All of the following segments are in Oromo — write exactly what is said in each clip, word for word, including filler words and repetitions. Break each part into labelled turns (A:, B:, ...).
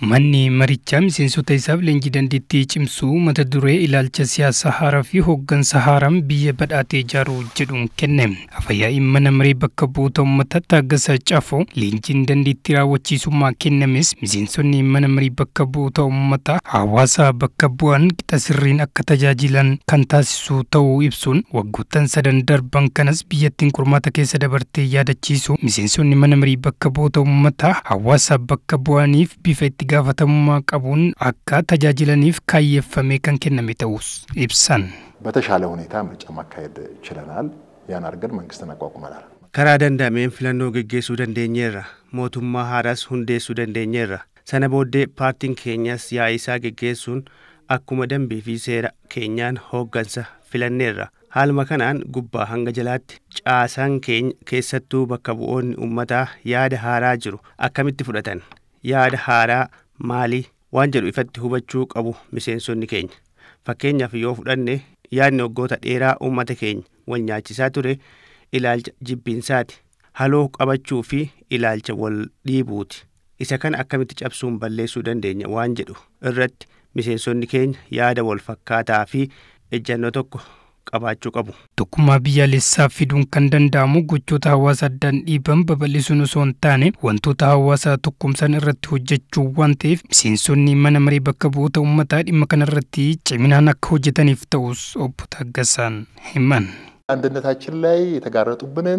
A: Manni marichaa miseensota isaaf leenjii dandeettii cimsuu mata duree ilaalcha siyaasa haaraa fi hooggansa haaraan biyya badhaatee ijaaruu jedhuun kenne. Afyaa'ii mana maree bakka bu'oota uummataa Taaggasaa Caafoo leenjiin dandeettii raawwachiisummaa kennames miseensonni mana maree bakka bu'oota uummataa hawaasa bakka bu'an qixa sirriin akka tajaajilan kan taasisu ta'uu ibsuun waggoottan sadan darban kanas biyyattiin qormaata keessa dabartee yaadachiisu miseensonni mana maree bakka bu'oota uummataa hawaasa bakka bu'aniif bifa itti gaafatamummaa qabuun akka tajaajilaniif kaayeffamee kan kenname ta'us ibsan.
B: በተሻለ ሁኔታ ምርጫ ማካሄድ ችለናል ያን አርገን መንግስትን አቋቁመናል
C: karaa danda'ameen filannoo geggeessuu dandeenyeerra mootummaa haaraas hundeessuu dandeenyeerra sana booddee paartiin keenyas yaa'ii isaa geggeessuun akkuma dambii fi seera keenyaan hooggansa filanneerra haaluma kanaan gubbaa hanga jalaatti caasaan keenya keessattuu bakka bu'oonni uummataa yaada haaraa jiru akkamitti fudhatan yaada haaraa maali waan jedhu ifatti hubachuu qabu miseensonni keenya fakkeenyaaf yoo fudhanne yaadni waggoota dheeraa uummata keenya wal nyaachisaa ture ilaalcha jibbiinsaati haloo qabachuu fi ilaalcha wal dhiibuuti isa kana akkamitti cabsuun balleessuu dandeenya waan jedhu irratti miseensonni keenya yaada wal fakkaataa fi ejjannoo tokko qabaachuu qabu.
A: Tokkummaa biyyaalessaa fiduun kan danda'amu gochoota hawaasa addaan dhiiban babal'isuun osoo hin taane wantoota hawaasa tokkumsan irratti hojjechuu waan ta'eef miseensonni mana maree bakka bu'oota uummataa dhimma kanarratti ciminaan akka hojjetaniif ta'us obbo Taaggasaan himan.
B: አንድነታችን ላይ የተጋረጡብንን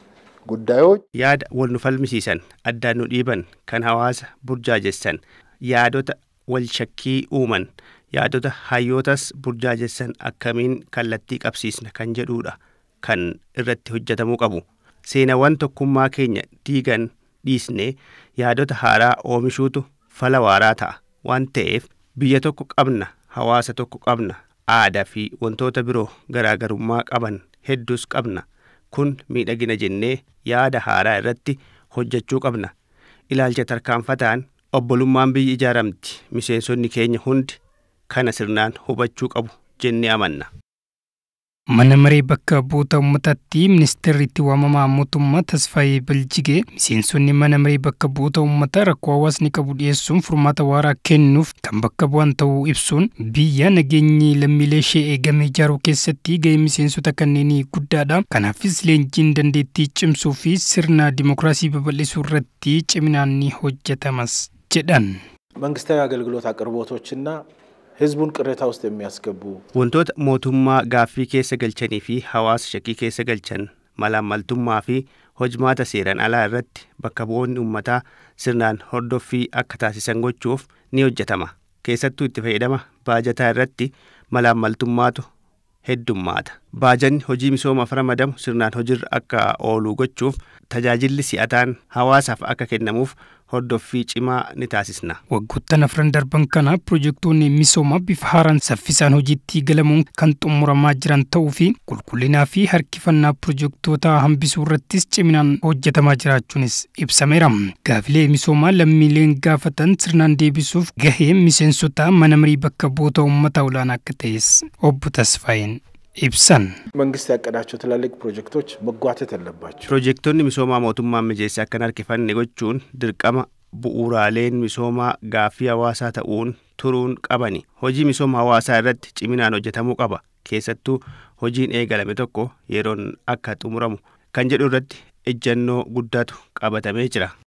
B: ጉዳዮች
C: yaada wal nu falmisiisan addaan nu dhiiban kan hawaasa burjaajessan yaadota wal shakkii uuman yaadota hayyootas burjaajessan akkamiin kallattii qabsiisna kan jedhuudha kan irratti hojjetamuu qabu seenawwan tokkummaa keenya diigan dhiisne yaadota haaraa oomishuutu fala waaraa ta'a waan ta'eef biyya tokko qabna hawaasa tokko qabna aadaa fi wantoota biroo garaagarummaa qaban hedduus qabna kun miidhagina jennee yaada haaraa irratti hojjechuu qabna ilaalcha tarkaanfataan obbolummaan biyyi ijaaramti miseensonni keenya hundi kana sirnaan hubachuu qabu jennee amanna.
A: Mana maree bakka bu'oota uummataatti ministeerri itti waamamaa mootummaa Tasfaayee Biljigee miseensonni mana maree bakka bu'oota uummataa rakkoo hawaasni qabu dhiyeessuun furmaata waaraa kennuuf kan bakka bu'an ta'uu ibsuun biyya nageenyi lammiilee ishee eegame ijaaruu keessatti gahee miseensota kanneenii guddaadha. Kanaafis leenjiin dandeettii cimsuu fi sirna dimookiraasii babal'isuu irratti ciminaan ni hojjetamas jedhan.
D: መንግስታዊ አገልግሎት አቅርቦቶችና ህዝቡን ቅሬታ ውስጥ የሚያስገቡ
C: wantoota mootummaa gaaffii keessa galchanii fi hawaasa shakkii keessa galchan malaammaltummaa fi hojmaata seeran alaa irratti bakka bu'oonni uummataa sirnaan hordoffii akka taasisan gochuuf ni hojjetama keessattuu itti fayyadama baajataa irratti malaammaltummaatu heddummaata baajanni hojii misoomaaf ramadamu sirnaan hojiirra akka ooluu gochuuf tajaajilli si'ataan hawaasaaf akka kennamuuf hordoffii cimaa ni taasisna.
A: Waggoottan afran darban kana piroojeektoonni misoomaa bifa haaraan saffisaan hojiitti galamuun kan xumuramaa jiran ta'uu fi qulqullinaa fi harkifannaa piroojeektoota hambisuu irrattis ciminaan hojjetamaa jiraachuunis ibsameera. Gaafilee misoomaa lammiileen gaafatan sirnaan deebisuuf gahee miseensota mana maree bakka bu'oota uummataa olaanaa akka ta'es obbo Tasfaayeen ibsan.
D: መንግስት ያቀዳቸው ትላልቅ ፕሮጀክቶች መጓተት አለባቸው
C: ፕሮጀክቶonni misoomaa mootummaan mijeessee akka harkifanne gochuun dirqama bu'uuraaleen misoomaa gaaffii hawaasaa ta'uun turuun qabani hojii misooma hawaasaa irratti ciminaan hojjetamuu qaba keessattuu hojiin eegalame tokko yeroon akka xumuramu kan jedhu irratti ejjannoo guddaatu qabatamee jira.